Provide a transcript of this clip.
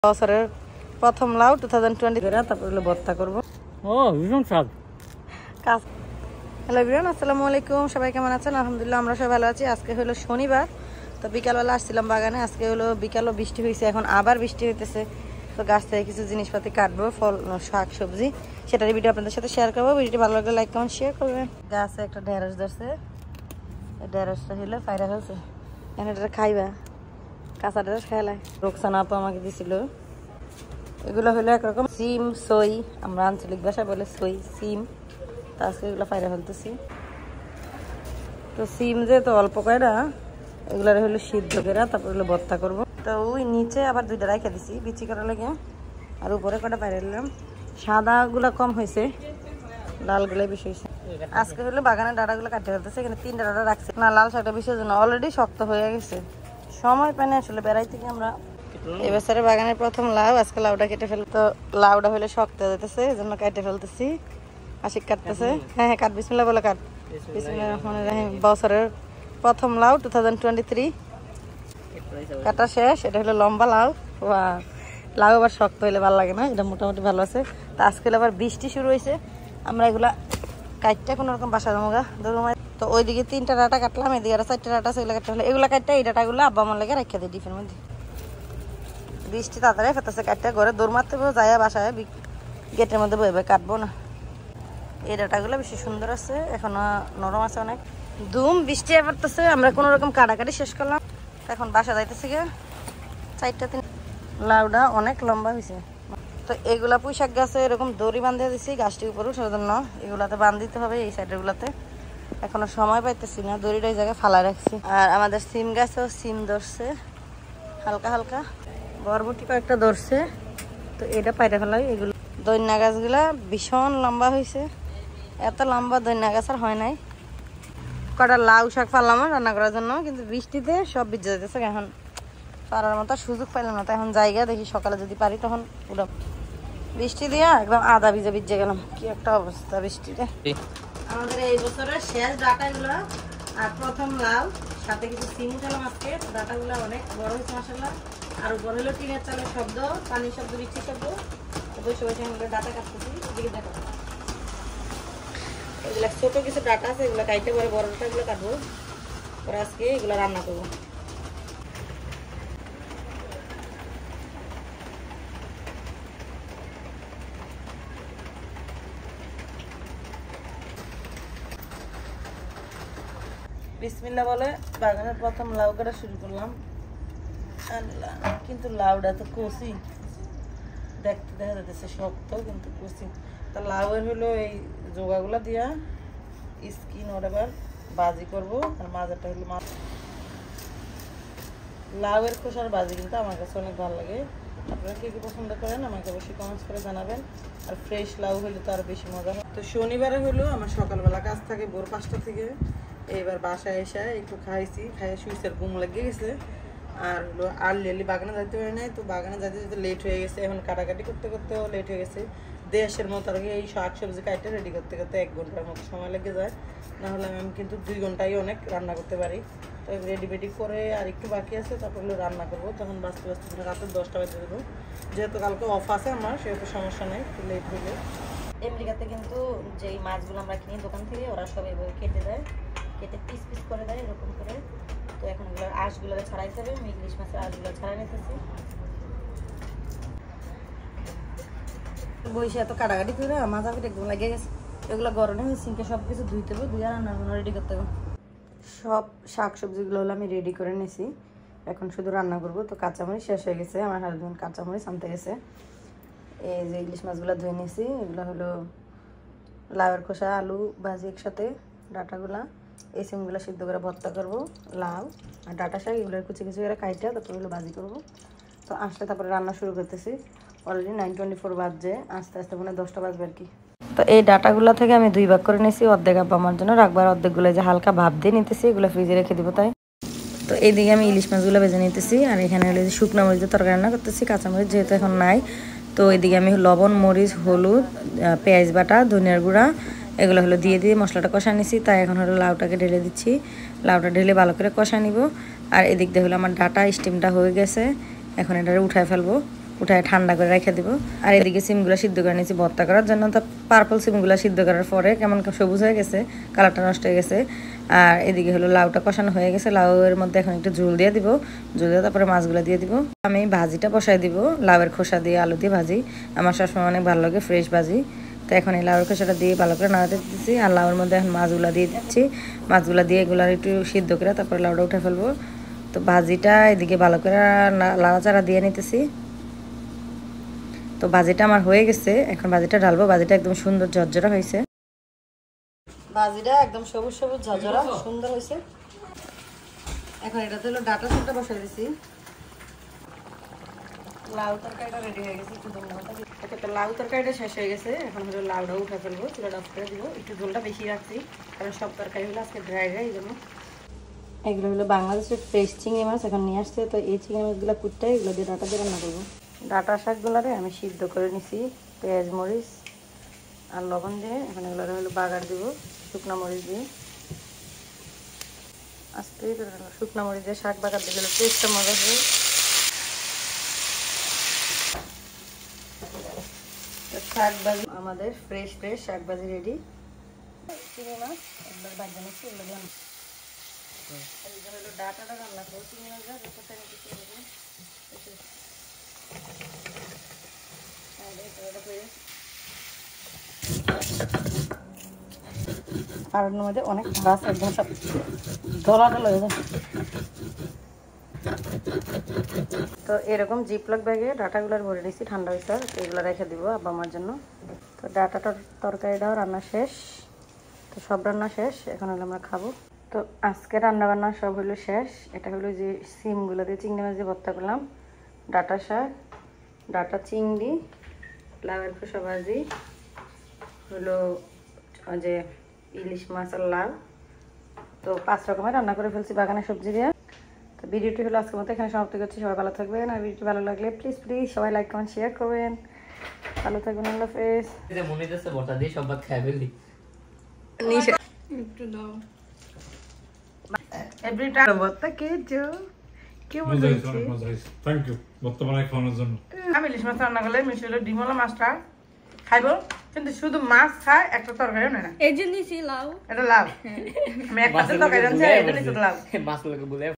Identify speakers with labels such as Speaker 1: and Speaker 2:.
Speaker 1: বছরের প্রথম লাউ 2020 তারপর হলো ভর্তা করবো।
Speaker 2: ও ভীষণ স্বাদ।
Speaker 1: হ্যালো এভরিওয়ান, আসসালামু আলাইকুম। সবাই কেমন আছেন? আলহামদুলিল্লাহ আমরা সবাই ভালো আছি। আজকে হলো শনিবার, তো বিকালবেলা আসছিলাম বাগানে। আজকে হলো বিকালও বৃষ্টি হয়েছে, এখন আবার বৃষ্টি হইতেছে। তো গাছ থেকে কিছু জিনিসপাতি কাটবো, ফল শাক সবজি, সেটার ভিডিও আপনাদের সাথে শেয়ার করবো। ভিডিওটি ভালো লাগলে লাইক কমেন্ট শেয়ার করবেন। গাছে একটা ঢেঁড়স ধরছে, ঢেঁড়সটা হলো ফাইরা হয়েছে, এখন এটা খাইবা, কাঁচা ঢেঁড়স খাইলাই। রোকসানা আপু আমাকে দিছিল। এগুলো হলো একরকম সিম সই, আমরা আঞ্চলিক ভাষায় বলে সই সিম। তা আজকে এগুলো ফাইরা ফেলতেছি। তো সিম যে তো অল্প কয়রা, এগুলো হলো সিদ্ধ করে তারপর হলো ভর্তা করবো। তো ওই নিচে আবার দুইটা রাইখা দিছি বিচি করা লাগে, আর উপরে কটা পাইরা দিলাম। সাদা গুলা কম হয়েছে, লাল গুলাই বেশি হয়েছে। আজকে হলো বাগানের ডাটাগুলো কাটতে ফেলতেছে, এখানে 3টা ডাটা রাখছে না, লাল শাকটা বেশি জন্য অলরেডি শক্ত হয়ে গেছে। সময় পাই না আসলে বেড়াই থেকে আমরা। এবছরে বাগানের প্রথম লাউ, আজকে লাউটা কেটে ফেল। তো লাউটা হলে শক্ত হয়ে যেতেছে, এই জন্য কেটে ফেলতেছি। আশিক কাটতেছে। হ্যাঁ হ্যাঁ, কাট, বিসমিল্লাহ বলে কাট। বিসমিল্লাহির রহমানির রহিম। বছরের প্রথম লাউ 2023 কাটা শেষ। এটা হলো লম্বা লাউ। লাউ আবার শক্ত হইলে ভালো লাগে না, এটা মোটামুটি ভালো আছে। তো আজকে আবার বৃষ্টি শুরু হয়েছে, আমরা এগুলা কাটটা কোনো রকম বাসা জমা দরমায়। তো ওইদিকে 3টা ডাটা কাটলাম, এদিকে আর 4টা ডাটা, সেগুলো কাটতে হলে এগুলো কাটটা এই ডাটাগুলো আব্বা আমার লেগে রেখে দিই ডিপের মধ্যে। বৃষ্টি তাড়াতাড়ি ফেতেছে, কাটটা ঘরে দৌড় মারতে যায়, বাসায় গেটের মধ্যে বইবে, কাটবো না। এই ডাটাগুলো বেশি সুন্দর আছে, এখনো নরম আছে অনেক। ধুম বৃষ্টি পড়তেছে, আমরা কোনো রকম কাটাকাটি শেষ করলাম, এখন বাসা যাইতেছি গিয়ে। 4টা 3 লাউডা অনেক লম্বা হয়েছে। তো এগুলা পুঁইশাক গাছে এরকম দড়ি বাঁধিয়ে দিছি গাছটির উপর উঠার জন্য, এগুলাতে বান্ধিতে হবে এই সাইডের গুলাতে। এখনো সময় পাইতেছি না, দড়িটা এই জায়গায় ফালা রাখছি। আর আমাদের সিম গাছেও সিম ধরছে হালকা হালকা, বরবটি কয়েকটা ধরছে। তো এটা পাইরা ফেলাই। এগুলো দৈন্যা গাছগুলা ভীষণ লম্বা হয়েছে, এত লম্বা দৈন্যা গাছ আর হয় নাই। কটা লাউ শাক পারলাম রান্না করার জন্য, কিন্তু বৃষ্টিতে সব ভিজে যেতেছে, এখন পারার মতো সুযোগ পাইলাম না। তো এখন জায়গা দেখি সকালে যদি পারি তখন পুরো বৃষ্টি দিয়া একদম আধা ভিজে গেলাম। কি একটা অবস্থা বৃষ্টিতে। আমাদের এই বছরের শেষ ডাটাগুলো আর প্রথম লাউ, সাথে কিছু সিম খেলাম আজকে। ডাটাগুলো অনেক বড় হয়েছে মাশাআল্লাহ। আর উপর হলো টিনের চালের শব্দ, পানির শব্দ, বৃষ্টির শব্দ। বসে বসে আমরা ডাটা কাটতেছি, এদিকে দেখো। এগুলো ছোট কিছু ডাটা আছে, এগুলো কাটতে পরে বড় ডাটাগুলো কাটবো, পরে আজকে এগুলো রান্না করবো। বিসমিল্লাহ বলে বাগানের প্রথম লাউ কাটা শুরু করলাম। আল্লাহ, কিন্তু লাউটা তো কচি, দেখতে দেখা যাচ্ছে শক্ত কিন্তু কচি। তা লাউয়ের হলো এই জোগাগুলা দিয়া স্কিন ওর এবার বাজি করবো। আর মাজাটা হলো লাউয়ের খোসার বাজি, কিন্তু আমার কাছে অনেক ভালো লাগে। আপনারা কি কি পছন্দ করেন আমাকে অবশ্যই কমেন্টস করে জানাবেন। আর ফ্রেশ লাউ হলে তো আরো বেশি মজা হয়। তো শনিবারে হলো আমার সকালবেলা কাজ থাকে ভোর 5টা থেকে। এইবার বাসায় এসে একটু খাইছি, খাইয়ে শুইছে, ঘুম লেগে গেছে। আর হলো আর্লি বাগানে যাইতে হয় নাই, তো বাগানে যাইতে যেতে লেট হয়ে গেছে। এখন কাটাকাটি করতে করতেও লেট হয়ে গেছে। দেশের মতো আর কি এই শাক সবজি কাটতে রেডি করতে করতে 1 ঘন্টার মতো সময় লেগে যায়। না হলে আমি কিন্তু 2 ঘন্টায় অনেক রান্না করতে পারি। তো রেডি করে আর একটু বাকি আছে, তারপর হলো রান্না করবো। তখন বাঁচতে রাতে 10টা বাজে দেবো। যেহেতু কালকে অফ আছে আমার, সেহেতু সমস্যা নেই, একটু লেট হলে। আমেরিকাতে কিন্তু যেই মাছগুলো আমরা কিনি দোকান থেকে, ওরা সব এভাবে কেটে দেয়, কেটে পিস পিস করে দেয় এরকম করে। তো এখন এগুলোর আঁশগুলো ছাড়াইতে হবে, আমি ইলিশ মাছের আঁশগুলো ছাড়াই নিতেছি। বইসে এত কাটাকাটি করে মাথা পিঠে একদম লেগে গেছে। এগুলো গরমে সিঙ্কে সব কিছু ধুইতে হবে, ধুয়ে রান্নার জন্য রেডি করতে হবে। সব শাক সবজিগুলো হলো আমি রেডি করে নিয়েছি, এখন শুধু রান্না করবো। তো কাঁচামরিচ শেষ হয়ে গেছে, আমার হাজবেন্ড কাঁচামরিচ আনতে গেছে। এই যে ইলিশ মাছগুলো ধুয়ে নিয়েছি, এগুলো হলো লাউয়ের খোসা, আলু ভাজি একসাথে, ডাটাগুলা, এই সিমগুলো সিদ্ধ করে ভর্তা করবো। লাউ আর ডাটা শাক এগুলো কুচি কুচি করে কাইটা তারপর হলো ভাজি করবো। তো আসলে তারপরে রান্না শুরু করতেছি। অলরেডি 9:24 বাজছে, আস্তে আস্তে মনে 10টা বাজবে আর কি। তো এই ডাটাগুলো থেকে আমি 2 ভাগ করে নিয়েছি, অর্ধেক আব্বা আমার জন্য রাখবার, অর্ধেকগুলো যে হালকা ভাপ দিয়ে নিতেছি, এগুলো ফ্রিজে রেখে দিব তাই। তো এইদিকে আমি ইলিশ মাছগুলো ভেজে নিতেছি, আর এখানে হলো যে শুকনো মরিচের তরকারি রান্না করতেছি, কাঁচামরিচ যেহেতু এখন নাই। তো এইদিকে আমি লবণ, মরিচ, হলুদ, পেঁয়াজ বাটা, ধনিয়ার গুঁড়া এগুলো হলো দিয়ে মশলাটা কষা নিছি। তাই এখন হলো লাউটাকে ঢেলে দিচ্ছি, লাউটা ঢেলে ভালো করে কষা নিব। আর এদিক দিয়ে হলো আমার ডাটা স্টিমটা হয়ে গেছে, এখন এটা উঠায় ফেলবো। উঠায় ঠান্ডা করে রেখে দিব। আর এদিকে সিমগুলো সিদ্ধ করে নিয়েছি ভর্তা করার জন্য। তো পার্পল সিমগুলো সিদ্ধ করার পরে কেমন সবুজ হয়ে গেছে, কালারটা নষ্ট হয়ে গেছে। আর এদিকে হলো লাউটা কষানো হয়ে গেছে, লাউয়ের মধ্যে এখন একটু ঝোল দিয়ে দিব, ঝোল দিয়ে তারপরে মাছগুলো দিয়ে দিব। আমি ভাজিটা বসাই দিব, লাউয়ের খোসা দিয়ে আলু দিয়ে ভাজি, আমার সবসময় অনেক ভালো লাগে ফ্রেশ ভাজি। তো এখন এই লাউয়ের খোসাটা দিয়ে ভালো করে নাড়াতে দিচ্ছি, আর লাউয়ের মধ্যে এখন মাছগুলো দিয়ে দিচ্ছি। মাছগুলো দিয়ে এগুলো একটু সিদ্ধ করে তারপরে লাউটা উঠে ফেলবো। তো ভাজিটা এদিকে ভালো করে নাড়াচাড়া দিয়ে নিতেছি। তো ভাজিটা আমার হয়ে গেছে, এখন ভাজিটা ঢালবো। ভাজিটা একদম সুন্দর ঝরঝরা হয়েছে, ভাজিটা একদম সবুজ সবুজ ঝরঝরা সুন্দর হয়েছে। এখন এটাতে হলো ডাটা সেটটা বসাই দিছি। লাউ তরকারিটা রেডি হয়ে গেছে, একটু ধন্যবাদ। তো লাউ তরকারিটা শেষ হয়ে গেছে, এখন হলো লাউটা উঠে ফেলবো, চুলাটা অফ করে দিব। একটু ঝোলটা বেশি রাখছি কারণ সব তরকারি হলো আজকে ড্রাই ড্রাই, এই জন্য। এগুলো হলো বাংলাদেশের ফ্রেশ চিংড়ি মাছ, এখন নিয়ে আসছে। তো এই চিংড়ি মাছগুলো কুটতে এগুলো দিয়ে ডাটা দিয়ে রান্না করবো। ডাটা শাকগুলারে আমি সিদ্ধ করে নিছি পেঁয়াজ মরিচ আর লবণ দিয়ে। এখন এগুলো হলো বাগার দিব শুকনো মরিচ দিয়ে। আস্তে শুকনো মরিচ দিয়ে শাক বাগার দিলে টেস্টটা মজা হবে। শাকভাজি আমাদের ফ্রেশ ফ্রেশ শাকভাজি রেডি। চিংড়ি মাছ একবার বাজা নিচ্ছি, এগুলো দিয়ে হলো ডাটাটা রান্না করবো। চিংড়ি মাছ আর মধ্যে অনেক গাছ একদম সব ধলা ঢলা হয়ে যায়। তো এরকম জিপলক ব্যাগে ডাটাগুলো ভরে নিয়েছি, ঠান্ডা হয়েছে, তো এগুলো রেখে দিব আব্বা আমার জন্য। তো ডাটাটার তরকারিটাও রান্না শেষ, তো সব রান্না শেষ, এখন হলো আমরা খাবো। তো আজকে রান্না বান্না সব হলো শেষ। এটা হলো যে সিমগুলো দিয়ে চিংড়ি মাছ দিয়ে ভর্তা করলাম, ডাটা শাক, ডাটা চিংড়ি, লাউয়ের খোসা ভাজি, হলো যে ইলিশ মাছ আর লাউ। তো 5 রকমের রান্না করে ফেলছি বাগানের সবজি দিয়ে। তো ভিডিওটি হলো আজকের মতো এখানে সমাপ্ত করছি। সবাই ভালো থাকবেন, আর ভিডিওটি ভালো লাগলে প্লিজ সবাই লাইক কমেন্ট শেয়ার করবেন। ভালো থাকবেন, আল্লাহ হাফেজ।
Speaker 2: মনে হচ্ছে বর্তা দিয়ে সব ভাত খাই ফেললি।
Speaker 1: একটু দাও এভরি টাইম ভর্তা খেয়েছো, কি মজা হয়েছে।
Speaker 3: থ্যাংক ইউ ভর্তা বানাই খাওয়ানোর জন্য।
Speaker 1: আমি ইলিশ মাছ রান্না করলে মিশে হলো ডিমওয়ালা মাছটা খাইবো, কিন্তু শুধু মাছ খায়, একটা তরকারিও নেয় না।
Speaker 4: এই যে নিছি লাউ,
Speaker 1: এটা লাভ আমি একটা তরকারি রাঁধছি, এটা নিচে লাভ
Speaker 2: মাছ লোকে বলে